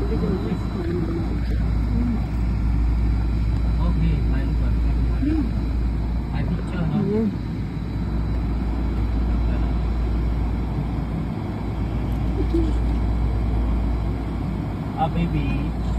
Okay, tayo ba? Ay, picture, no? Ah, baby.